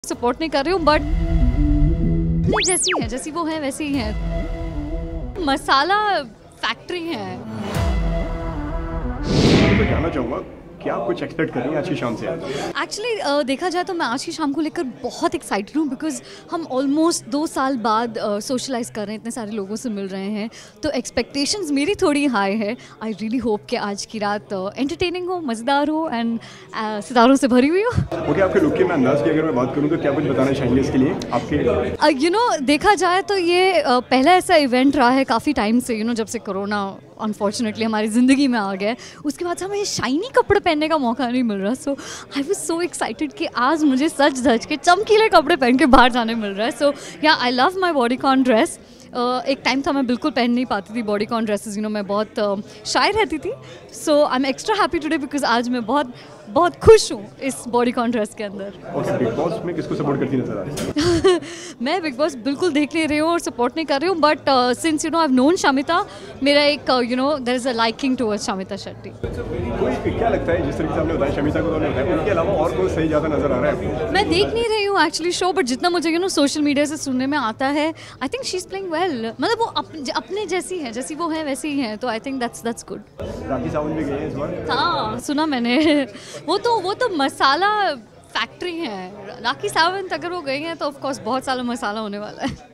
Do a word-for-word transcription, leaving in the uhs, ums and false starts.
Support नहीं कर रही हूँ बट जैसी है जैसी वो है वैसी ही है। मसाला फैक्ट्री है। मैं जानना चाहूँगा क्या कुछ एक्सपेक्ट कर रही हैं आज की शाम से? एक्चुअली uh, देखा जाए तो मैं आज की शाम को लेकर बहुत एक्साइटेड हूँ बिकॉज हम ऑलमोस्ट दो साल बाद सोशलाइज uh, कर रहे हैं, इतने सारे लोगों से मिल रहे हैं, तो एक्सपेक्टेशंस मेरी थोड़ी हाई है। आई रियली होप कि आज की रात एंटरटेनिंग uh, हो, मज़ेदार हो एंड uh, सितारों से भरी हुई हो। ओके okay, आपके लुक के मैं अंदाज की अगर मैं बात करूँ तो क्या कुछ बताना चाहेंगे इसके लिए आपके? You uh, no you know, देखा जाए तो ये uh, पहला ऐसा इवेंट रहा है काफ़ी टाइम से, यू you नो know, जब से कोरोना अनफॉर्चुनेटली हमारी ज़िंदगी में आ गया, उसके बाद से हमें शाइनी कपड़े पहनने का मौका नहीं मिल रहा। सो आई वाज सो एक्साइटेड कि आज मुझे सच धज के चमकीले कपड़े पहन के बाहर जाने मिल रहा है। So ya I love my bodycon dress. एक टाइम था मैं बिल्कुल पहन नहीं पाती थी बॉडीकॉन ड्रेसेस, यू नो मैं बहुत शाय रहती थी। So I am extra happy today because आज मैं बहुत बहुत खुश हूँ इस बॉडीकॉन ड्रेस के अंदर। okay, बिग बॉस में किसको सपोर्ट करती नजर आ रही है? मैं बिग बॉस बिल्कुल देख नहीं रही हूँ और सपोर्ट नहीं कर रही हूँ, but since you know I have known Shamita, मेरा एक you know there is a liking towards Shamita Shetty. कोई क्या लगता है जिस तरीके से आपने बताया शमिता को तो बताया, उनके अलावा और कोई सही ज़्यादा नजर आ रहा है आपको? मैं देख नहीं रही हूँ एक्चुअली शो, बट जितना मुझे यू नो सोशल मीडिया से सुनने में आता है, I think she is playing well. मतलब वो अप, अपने जैसी है, जैसी वो है वैसी ही है, तो I think that's that's good. Rakhi Sawant भी गई है इस बार? हाँ सुना मैंने। वो तो वो तो मसाला फैक्ट्री है। राखी सावंत अगर वो गई हैं तो ऑफ कोर्स बहुत सारा मसाला होने वाला है।